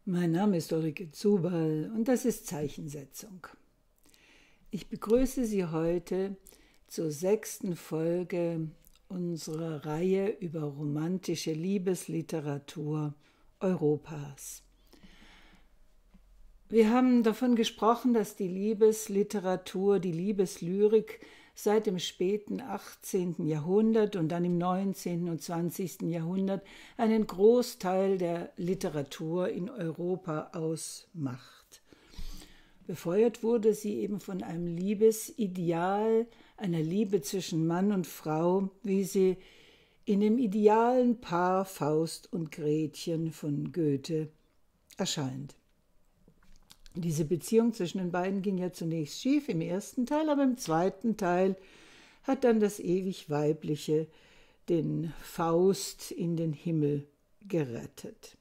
Mein Name ist Ulrike Zubal und das ist Zeichensetzung. Ich begrüße Sie heute zur 6. Folge unserer Reihe über romantische Liebesliteratur Europas. Wir haben davon gesprochen, dass die Liebesliteratur, die Liebeslyrik seit dem späten 18. Jahrhundert und dann im 19. und 20. Jahrhundert einen Großteil der Literatur in Europa ausmacht. Befeuert wurde sie eben von einem Liebesideal, einer Liebe zwischen Mann und Frau, wie sie in dem idealen Paar Faust und Gretchen von Goethe erscheint. Diese Beziehung zwischen den beiden ging ja zunächst schief im ersten Teil, aber im zweiten Teil hat dann das ewig Weibliche den Faust in den Himmel gerettet.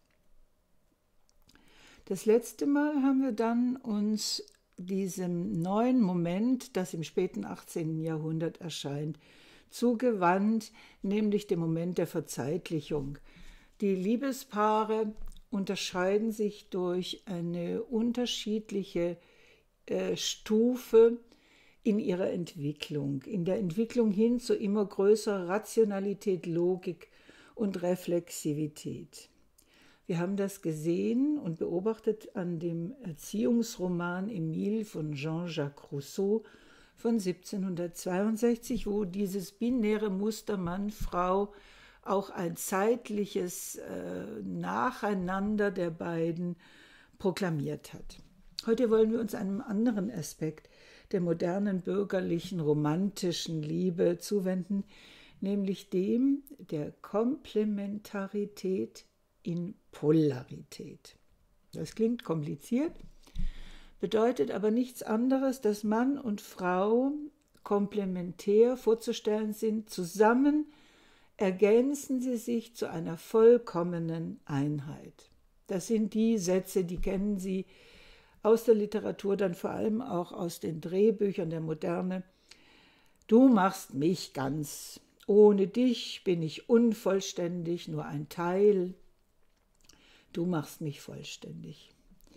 Das letzte Mal haben wir dann uns diesem neuen Moment, das im späten 18. Jahrhundert erscheint, zugewandt, nämlich dem Moment der Verzeitlichung. Die Liebespaare unterscheiden sich durch eine unterschiedliche Stufe in ihrer Entwicklung, in der Entwicklung hin zu immer größerer Rationalität, Logik und Reflexivität. Wir haben das gesehen und beobachtet an dem Erziehungsroman Emile von Jean-Jacques Rousseau von 1762, wo dieses binäre Muster Mann-Frau auch ein zeitliches Nacheinander der beiden proklamiert hat. Heute wollen wir uns einem anderen Aspekt der modernen bürgerlichen romantischen Liebe zuwenden, nämlich dem der Komplementarität in Polarität. Das klingt kompliziert, bedeutet aber nichts anderes, dass Mann und Frau komplementär vorzustellen sind, zusammen ergänzen sie sich zu einer vollkommenen Einheit. Das sind die Sätze, die kennen Sie aus der Literatur, dann vor allem auch aus den Drehbüchern der Moderne. Du machst mich ganz. Ohne dich bin ich unvollständig, nur ein Teil. Du machst mich vollständig.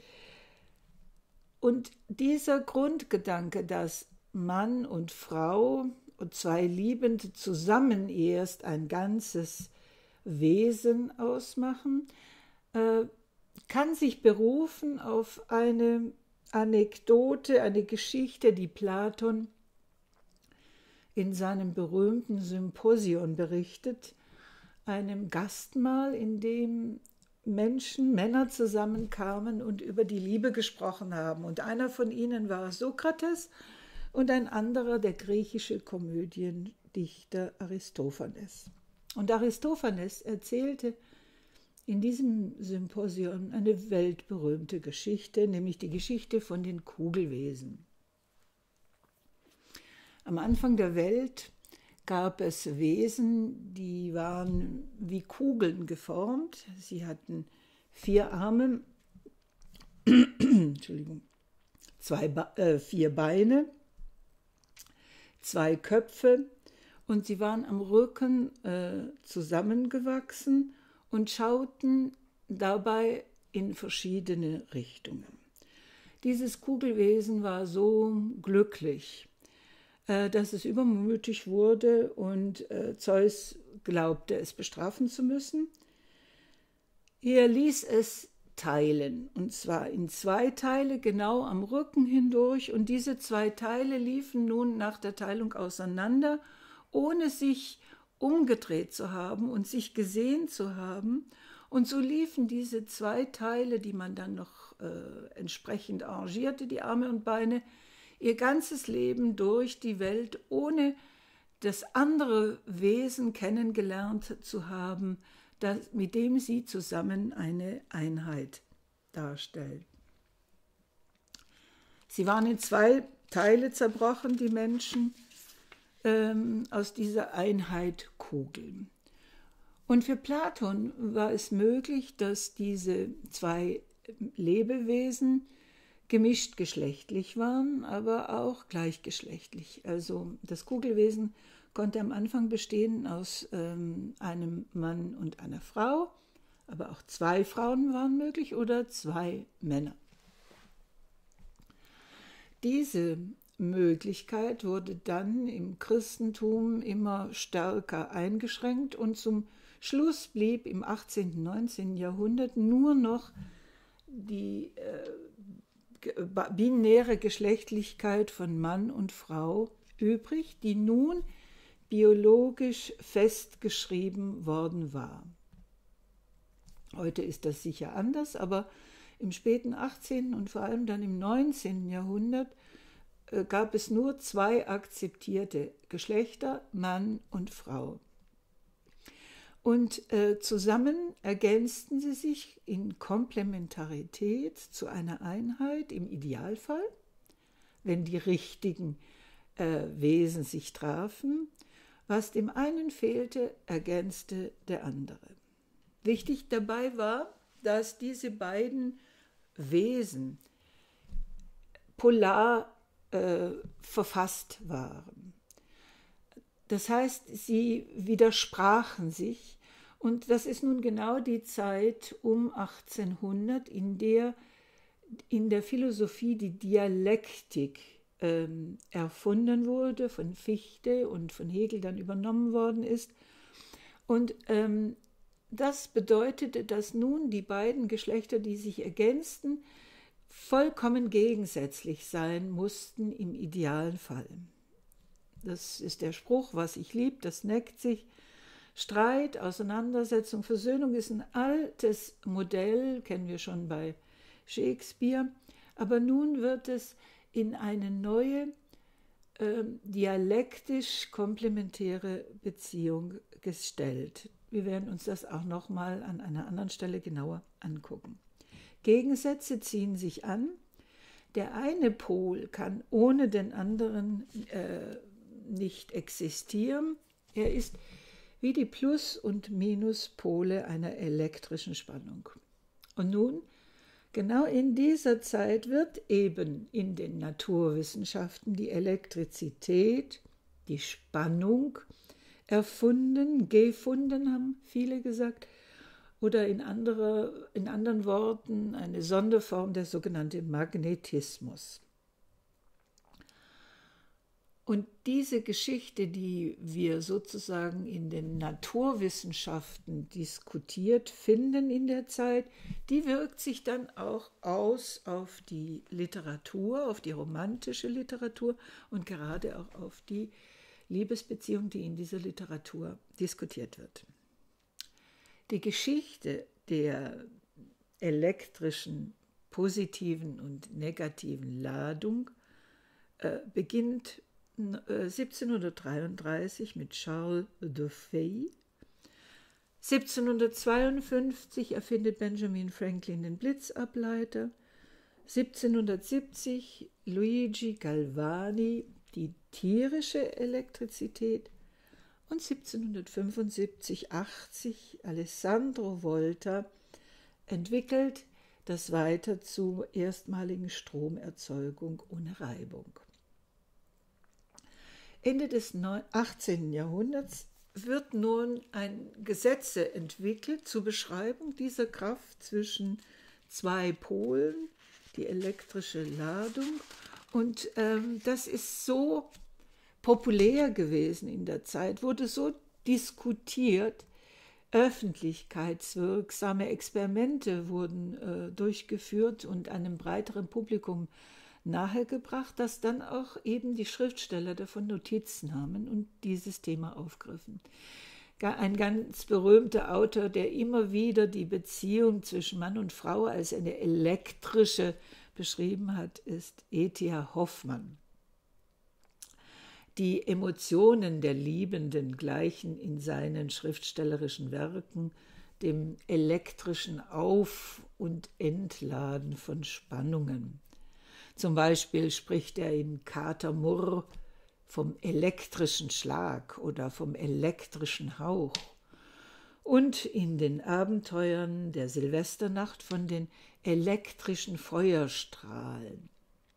Und dieser Grundgedanke, dass Mann und Frau und zwei Liebende zusammen erst ein ganzes Wesen ausmachen, kann sich berufen auf eine Anekdote, eine Geschichte, die Platon in seinem berühmten Symposion berichtet, einem Gastmahl, in dem Männer zusammenkamen und über die Liebe gesprochen haben. Und einer von ihnen war Sokrates, und ein anderer der griechische Komödiendichter Aristophanes. Und Aristophanes erzählte in diesem Symposion eine weltberühmte Geschichte, nämlich die Geschichte von den Kugelwesen. Am Anfang der Welt gab es Wesen, die waren wie Kugeln geformt. Sie hatten 4 Arme, Entschuldigung, 4 Beine, 2 Köpfe, und sie waren am Rücken zusammengewachsen und schauten dabei in verschiedene Richtungen. Dieses Kugelwesen war so glücklich, dass es übermütig wurde und Zeus glaubte, es bestrafen zu müssen. Er ließ es teilen, und zwar in 2 Teile genau am Rücken hindurch, und diese 2 Teile liefen nun nach der Teilung auseinander, ohne sich umgedreht zu haben und sich gesehen zu haben, und so liefen diese 2 Teile, die man dann noch entsprechend arrangierte, die Arme und Beine, ihr ganzes Leben durch die Welt, ohne das andere Wesen kennengelernt zu haben, mit dem sie zusammen eine Einheit darstellen. Sie waren in 2 Teile zerbrochen, die Menschen, aus dieser Einheit Kugeln. Und für Platon war es möglich, dass diese 2 Lebewesen gemischt geschlechtlich waren, aber auch gleichgeschlechtlich. Also das Kugelwesen konnte am Anfang bestehen aus einem Mann und einer Frau, Aber auch 2 Frauen waren möglich oder 2 Männer. Diese Möglichkeit wurde dann im Christentum immer stärker eingeschränkt und zum Schluss blieb im 18. und 19. Jahrhundert nur noch die binäre Geschlechtlichkeit von Mann und Frau übrig, die nun biologisch festgeschrieben worden war. Heute ist das sicher anders, aber im späten 18. und vor allem dann im 19. Jahrhundert gab es nur 2 akzeptierte Geschlechter, Mann und Frau. Und zusammen ergänzten sie sich in Komplementarität zu einer Einheit im Idealfall, wenn die richtigen Wesen sich trafen. Was dem einen fehlte, ergänzte der andere. Wichtig dabei war, dass diese beiden Wesen polar verfasst waren. Das heißt, sie widersprachen sich und das ist nun genau die Zeit um 1800, in der in der Philosophie die Dialektik erfunden wurde, von Fichte und von Hegel dann übernommen worden ist. Und das bedeutete, dass nun die beiden Geschlechter, die sich ergänzten, vollkommen gegensätzlich sein mussten im idealen Fall. Das ist der Spruch, was ich lieb, das neckt sich. Streit, Auseinandersetzung, Versöhnung ist ein altes Modell, kennen wir schon bei Shakespeare, aber nun wird es in eine neue dialektisch komplementäre Beziehung gestellt. Wir werden uns das auch nochmal an einer anderen Stelle genauer angucken. Gegensätze ziehen sich an. Der eine Pol kann ohne den anderen nicht existieren. Er ist wie die Plus- und Minuspole einer elektrischen Spannung. Und nun, genau in dieser Zeit wird eben in den Naturwissenschaften die Elektrizität, die Spannung erfunden, gefunden, haben viele gesagt, oder in anderen Worten eine Sonderform, der sogenannte Magnetismus. Und diese Geschichte, die wir sozusagen in den Naturwissenschaften diskutiert finden in der Zeit, die wirkt sich dann auch aus auf die Literatur, auf die romantische Literatur und gerade auch auf die Liebesbeziehung, die in dieser Literatur diskutiert wird. Die Geschichte der elektrischen, positiven und negativen Ladung beginnt 1733 mit Charles de Fay. 1752 erfindet Benjamin Franklin den Blitzableiter. 1770 Luigi Galvani die tierische Elektrizität. Und 1775-80 Alessandro Volta entwickelt das weiter zur erstmaligen Stromerzeugung ohne Reibung. Ende des 18. Jahrhunderts wird nun ein Gesetze entwickelt zur Beschreibung dieser Kraft zwischen 2 Polen, die elektrische Ladung. Und das ist so populär gewesen in der Zeit, wurde so diskutiert, öffentlichkeitswirksame Experimente wurden durchgeführt und einem breiteren Publikum nahegebracht, dass dann auch eben die Schriftsteller davon Notiz nahmen und dieses Thema aufgriffen. Ein ganz berühmter Autor, der immer wieder die Beziehung zwischen Mann und Frau als eine elektrische beschrieben hat, ist E.T.H. Hoffmann. Die Emotionen der Liebenden gleichen in seinen schriftstellerischen Werken dem elektrischen Auf- und Entladen von Spannungen. Zum Beispiel spricht er in Kater Murr vom elektrischen Schlag oder vom elektrischen Hauch und in den Abenteuern der Silvesternacht von den elektrischen Feuerstrahlen,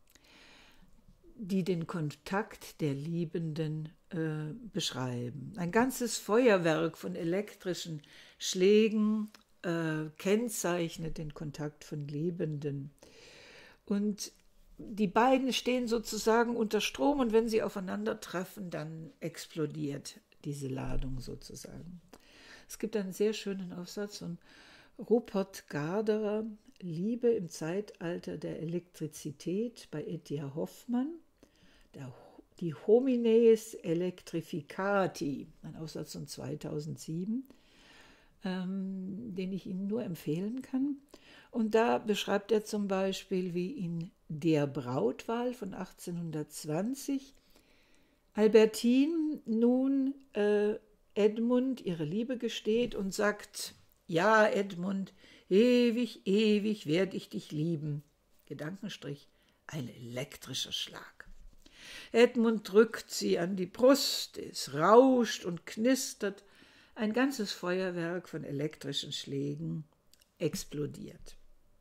die den Kontakt der Liebenden beschreiben. Ein ganzes Feuerwerk von elektrischen Schlägen, kennzeichnet den Kontakt von Liebenden. Und die beiden stehen sozusagen unter Strom und wenn sie aufeinandertreffen, dann explodiert diese Ladung sozusagen. Es gibt einen sehr schönen Aufsatz von Rupert Garderer, Liebe im Zeitalter der Elektrizität bei E.T.H. Hoffmann, die Homines Electrificati, ein Aufsatz von 2007, den ich Ihnen nur empfehlen kann. Und da beschreibt er zum Beispiel, wie in Der Brautwahl von 1820 Albertine nun Edmund ihre Liebe gesteht und sagt: Ja, Edmund, ewig, ewig werde ich dich lieben. Gedankenstrich, ein elektrischer Schlag. Edmund drückt sie an die Brust, es rauscht und knistert, ein ganzes Feuerwerk von elektrischen Schlägen explodiert.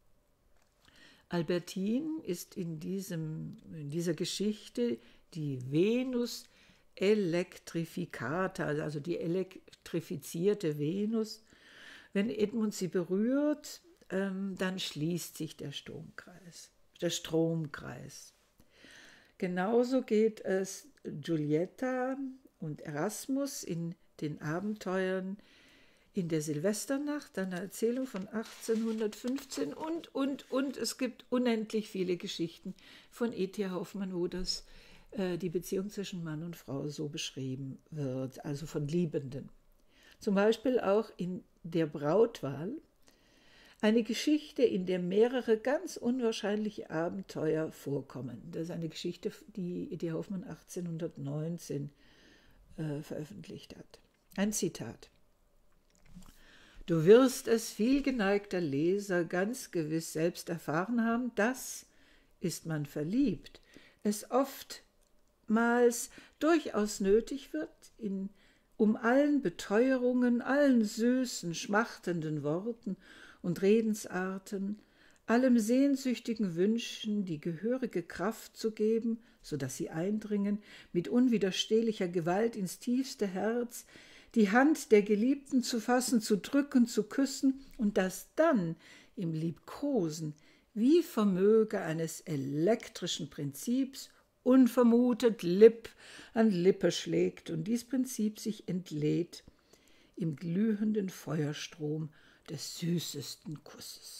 Albertine ist in dieser Geschichte die Venus Electrificata, also die elektrifizierte Venus. Wenn Edmund sie berührt, dann schließt sich der Stromkreis. Genauso geht es Giulietta und Erasmus in den Abenteuern in der Silvesternacht, einer Erzählung von 1815 und es gibt unendlich viele Geschichten von E.T.H. Hoffmann, wo die Beziehung zwischen Mann und Frau so beschrieben wird, also von Liebenden. Zum Beispiel auch in Der Brautwahl, eine Geschichte, in der mehrere ganz unwahrscheinliche Abenteuer vorkommen. Das ist eine Geschichte, die E.T.H. Hoffmann 1819 veröffentlicht hat. Ein Zitat. Du wirst es, vielgeneigter Leser, ganz gewiss selbst erfahren haben, dass, ist man verliebt, es oftmals durchaus nötig wird, um allen Beteuerungen, allen süßen, schmachtenden Worten und Redensarten, allem sehnsüchtigen Wünschen die gehörige Kraft zu geben, so dass sie eindringen, mit unwiderstehlicher Gewalt ins tiefste Herz, die Hand der Geliebten zu fassen, zu drücken, zu küssen und das dann im Liebkosen, wie vermöge eines elektrischen Prinzips, unvermutet Lipp an Lippe schlägt und dies Prinzip sich entlädt im glühenden Feuerstrom des süßesten Kusses.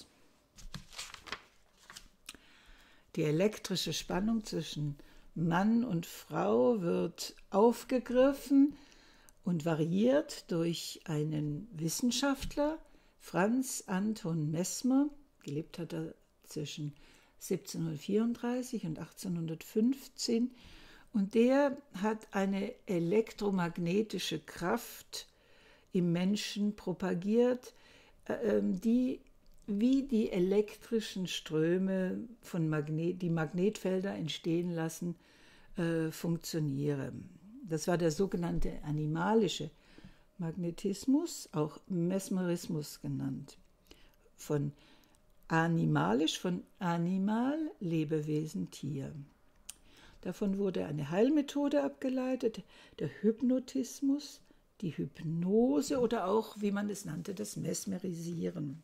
Die elektrische Spannung zwischen Mann und Frau wird aufgegriffen und variiert durch einen Wissenschaftler, Franz Anton Mesmer, gelebt hat er zwischen 1734 und 1815, und der hat eine elektromagnetische Kraft im Menschen propagiert, die wie die elektrischen Ströme, die Magnetfelder entstehen lassen, funktionieren. Das war der sogenannte animalische Magnetismus, auch Mesmerismus genannt. Von animalisch, von Animal, Lebewesen, Tier. Davon wurde eine Heilmethode abgeleitet, der Hypnotismus, die Hypnose oder auch, wie man es nannte, das Mesmerisieren.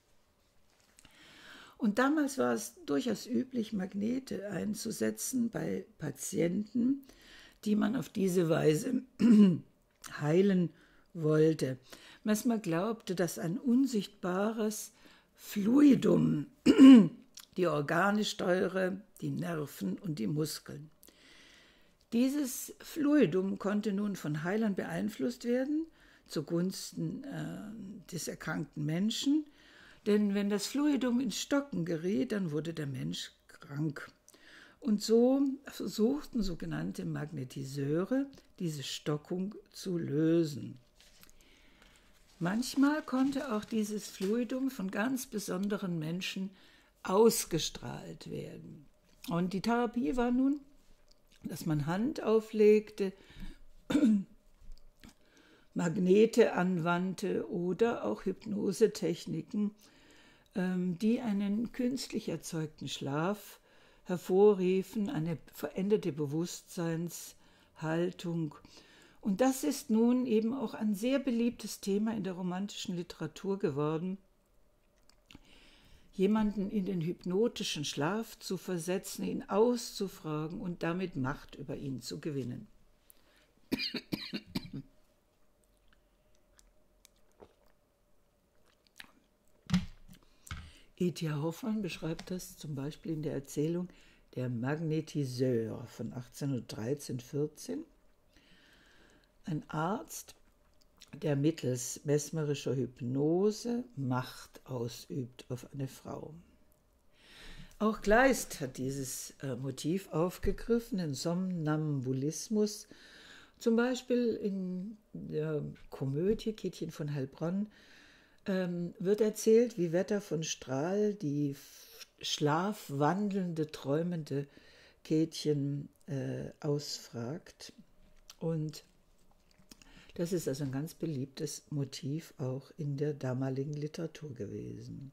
Und damals war es durchaus üblich, Magnete einzusetzen bei Patienten, die man auf diese Weise heilen wollte. Mesmer glaubte, dass ein unsichtbares Fluidum die Organe steuere, die Nerven und die Muskeln. Dieses Fluidum konnte nun von Heilern beeinflusst werden, zugunsten des erkrankten Menschen, denn wenn das Fluidum ins Stocken geriet, dann wurde der Mensch krank. Und so versuchten sogenannte Magnetiseure, diese Stockung zu lösen. Manchmal konnte auch dieses Fluidum von ganz besonderen Menschen ausgestrahlt werden. Und die Therapie war nun, dass man Hand auflegte, Magnete anwandte oder auch Hypnosetechniken, die einen künstlich erzeugten Schlaf hervorriefen, eine veränderte Bewusstseinshaltung. Und das ist nun eben auch ein sehr beliebtes Thema in der romantischen Literatur geworden. jemanden in den hypnotischen Schlaf zu versetzen, ihn auszufragen und damit Macht über ihn zu gewinnen. E.T.A. Hoffmann beschreibt das zum Beispiel in der Erzählung Der Magnetiseur von 1813-14. Ein Arzt, der mittels mesmerischer Hypnose Macht ausübt auf eine Frau. Auch Kleist hat dieses Motiv aufgegriffen in Somnambulismus, zum Beispiel in der Komödie Käthchen von Heilbronn wird erzählt, wie Wetter von Strahl die schlafwandelnde, träumende Käthchen ausfragt. Und das ist also ein ganz beliebtes Motiv auch in der damaligen Literatur gewesen.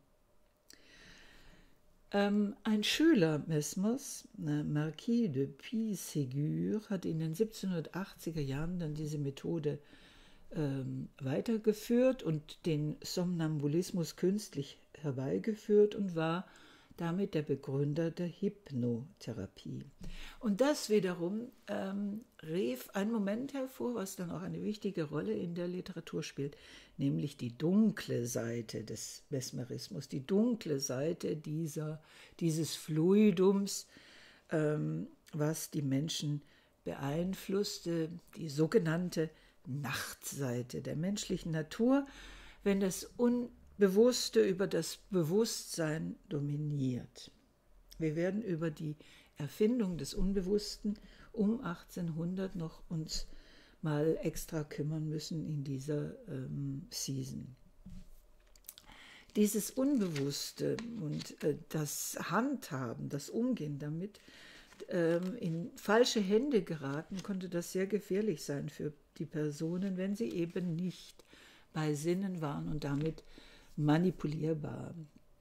Ein Schüler Mesmers, Marquis de Puységur, hat in den 1780er Jahren dann diese Methode weitergeführt und den Somnambulismus künstlich herbeigeführt und war damit der Begründer der Hypnotherapie. Und das wiederum rief einen Moment hervor, was dann auch eine wichtige Rolle in der Literatur spielt, nämlich die dunkle Seite des Mesmerismus, die dunkle Seite dieses Fluidums, was die Menschen beeinflusste, die sogenannte Nachtseite der menschlichen Natur, wenn das Unbewusste über das Bewusstsein dominiert. Wir werden über die Erfindung des Unbewussten um 1800 noch uns mal extra kümmern müssen in dieser Season. Dieses Unbewusste und das Handhaben, das Umgehen damit, in falsche Hände geraten, konnte das sehr gefährlich sein für die Personen, wenn sie eben nicht bei Sinnen waren und damit manipulierbar.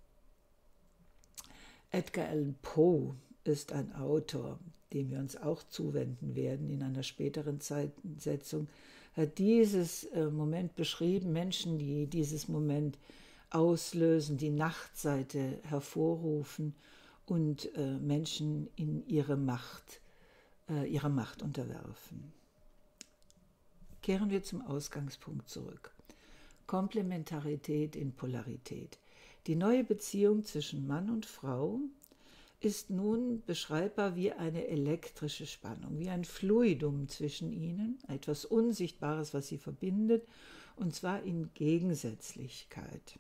Edgar Allan Poe ist ein Autor, dem wir uns auch zuwenden werden in einer späteren Zeitsetzung, hat dieses Moment beschrieben, Menschen, die dieses Moment auslösen, die Nachtseite hervorrufen und Menschen in ihrer Macht unterwerfen. Kehren wir zum Ausgangspunkt zurück. Komplementarität in Polarität. Die neue Beziehung zwischen Mann und Frau ist nun beschreibbar wie eine elektrische Spannung, wie ein Fluidum zwischen ihnen, etwas Unsichtbares, was sie verbindet, und zwar in Gegensätzlichkeit.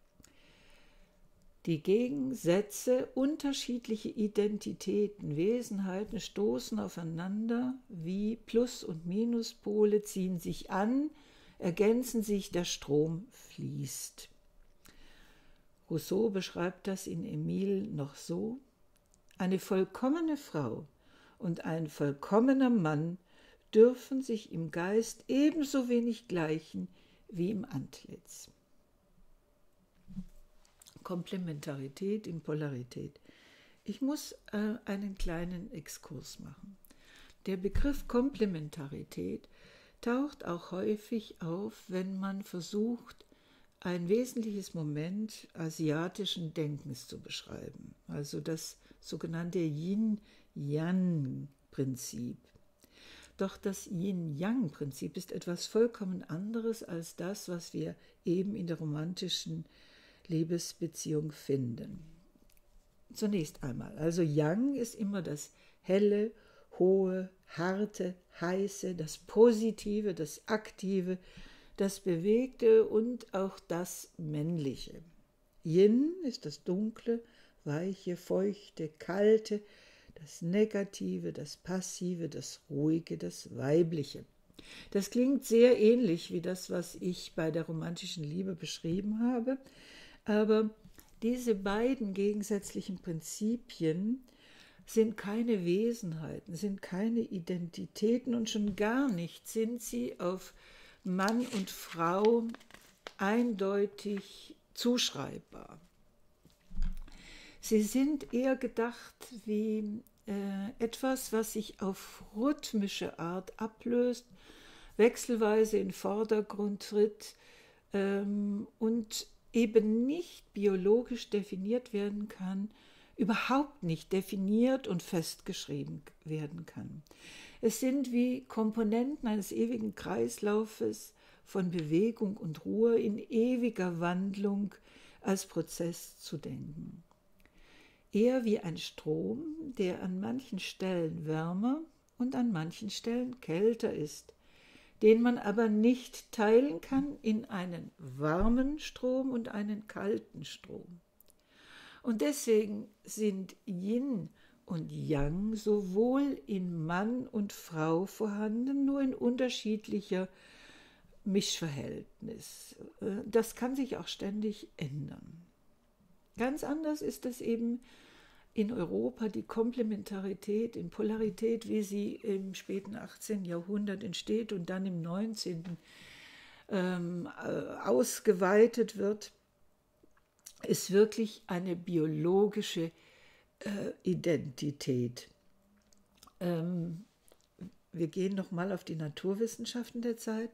Die Gegensätze, unterschiedliche Identitäten, Wesenheiten stoßen aufeinander wie Plus- und Minuspole, ziehen sich an, ergänzen sich, der Strom fließt. Rousseau beschreibt das in Emile noch so: Eine vollkommene Frau und ein vollkommener Mann dürfen sich im Geist ebenso wenig gleichen wie im Antlitz. Komplementarität in Polarität. Ich muss einen kleinen Exkurs machen. Der Begriff Komplementarität taucht auch häufig auf, wenn man versucht, ein wesentliches Moment asiatischen Denkens zu beschreiben, also das sogenannte Yin-Yang-Prinzip. Doch das Yin-Yang-Prinzip ist etwas vollkommen anderes als das, was wir eben in der romantischen Liebesbeziehung finden. Zunächst einmal, also Yang ist immer das Helle, Hohe, Harte, Heiße, das Positive, das Aktive, das Bewegte und auch das Männliche. Yin ist das Dunkle, Weiche, Feuchte, Kalte, das Negative, das Passive, das Ruhige, das Weibliche. Das klingt sehr ähnlich wie das, was ich bei der romantischen Liebe beschrieben habe, aber diese beiden gegensätzlichen Prinzipien sind keine Wesenheiten, sind keine Identitäten und schon gar nicht sind sie auf Mann und Frau eindeutig zuschreibbar. Sie sind eher gedacht wie etwas, was sich auf rhythmische Art ablöst, wechselweise in den Vordergrund tritt und eben nicht biologisch definiert werden kann, überhaupt nicht definiert und festgeschrieben werden kann. Es sind wie Komponenten eines ewigen Kreislaufes von Bewegung und Ruhe in ewiger Wandlung als Prozess zu denken. Eher wie ein Strom, der an manchen Stellen wärmer und an manchen Stellen kälter ist, den man aber nicht teilen kann in einen warmen Strom und einen kalten Strom. Und deswegen sind Yin und Yang sowohl in Mann und Frau vorhanden, nur in unterschiedlicher Mischverhältnis. Das kann sich auch ständig ändern. Ganz anders ist es eben in Europa, die Komplementarität in Polarität, wie sie im späten 18. Jahrhundert entsteht und dann im 19. Ausgeweitet wird, ist wirklich eine biologische Identität. Wir gehen nochmal auf die Naturwissenschaften der Zeit.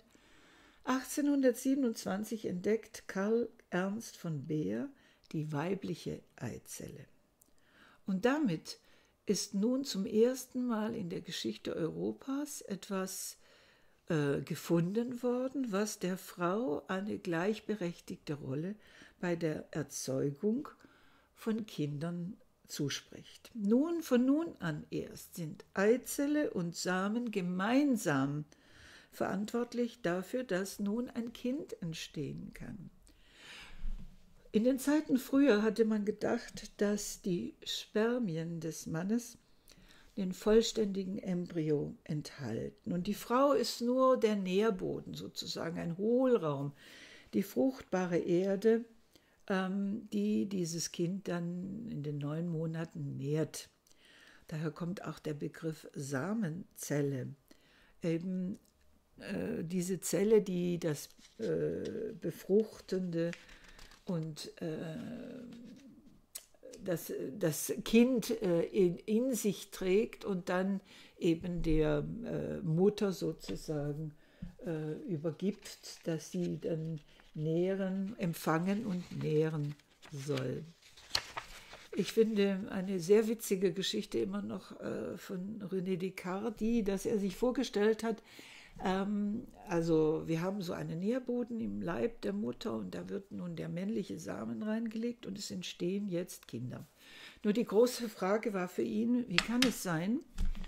1827 entdeckt Karl Ernst von Baer die weibliche Eizelle. Und damit ist nun zum ersten Mal in der Geschichte Europas etwas gefunden worden, was der Frau eine gleichberechtigte Rolle bei der Erzeugung von Kindern zuspricht. Von nun an erst sind Eizelle und Samen gemeinsam verantwortlich dafür, dass nun ein Kind entstehen kann. In den Zeiten früher hatte man gedacht, dass die Spermien des Mannes den vollständigen Embryo enthalten. Und die Frau ist nur der Nährboden, sozusagen ein Hohlraum, die fruchtbare Erde, die dieses Kind dann in den 9 Monaten nährt. Daher kommt auch der Begriff Samenzelle. Eben diese Zelle, die das befruchtende und das Kind in sich trägt und dann eben der Mutter sozusagen übergibt, dass sie dann empfangen und nähren soll. Ich finde eine sehr witzige Geschichte immer noch von René Descartes, dass er sich vorgestellt hat, also wir haben so einen Nährboden im Leib der Mutter und da wird nun der männliche Samen reingelegt und es entstehen jetzt Kinder. Nur die große Frage war für ihn, wie kann es sein,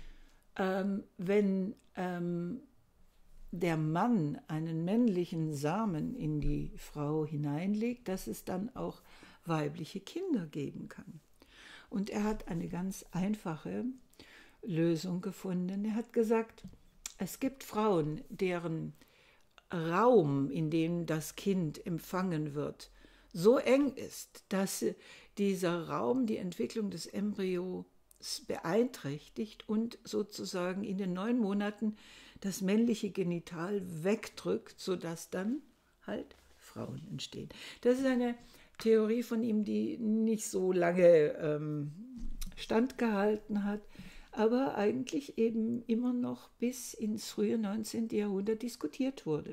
wenn der Mann einen männlichen Samen in die Frau hineinlegt, dass es dann auch weibliche Kinder geben kann. Und er hat eine ganz einfache Lösung gefunden. Er hat gesagt, es gibt Frauen, deren Raum, in dem das Kind empfangen wird, so eng ist, dass dieser Raum die Entwicklung des Embryos beeinträchtigt und sozusagen in den 9 Monaten das männliche Genital wegdrückt, sodass dann halt Frauen entstehen. Das ist eine Theorie von ihm, die nicht so lange standgehalten hat, aber eigentlich eben immer noch bis ins frühe 19. Jahrhundert diskutiert wurde.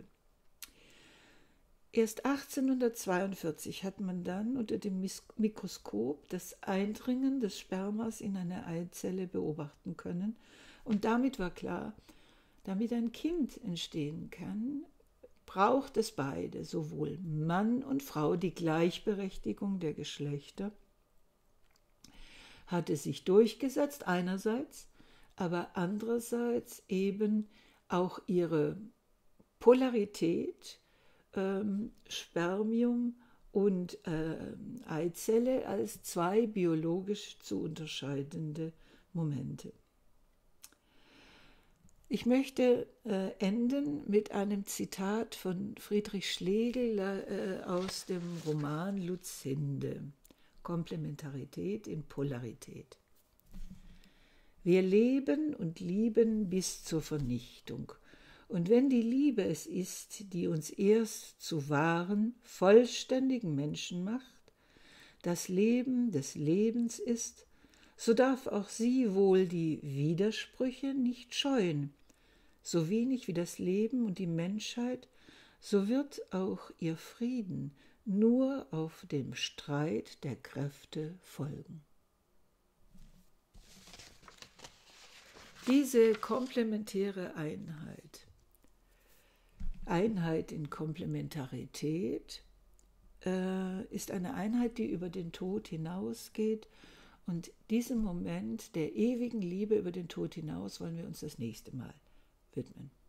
Erst 1842 hat man dann unter dem Mikroskop das Eindringen des Spermas in eine Eizelle beobachten können und damit war klar, damit ein Kind entstehen kann, braucht es beide, sowohl Mann und Frau, die Gleichberechtigung der Geschlechter hatte sich durchgesetzt einerseits, aber andererseits eben auch ihre Polarität, Spermium und Eizelle als 2 biologisch zu unterscheidende Momente. Ich möchte enden mit einem Zitat von Friedrich Schlegel aus dem Roman Luzinde, Komplementarität in Polarität. Wir leben und lieben bis zur Vernichtung. Und wenn die Liebe es ist, die uns erst zu wahren, vollständigen Menschen macht, das Leben des Lebens ist, so darf auch sie wohl die Widersprüche nicht scheuen. So wenig wie das Leben und die Menschheit, so wird auch ihr Frieden nur auf dem Streit der Kräfte folgen. Diese komplementäre Einheit in Komplementarität, ist eine Einheit, die über den Tod hinausgeht. Und diesem Moment der ewigen Liebe über den Tod hinaus wollen wir uns das nächste Mal widmen.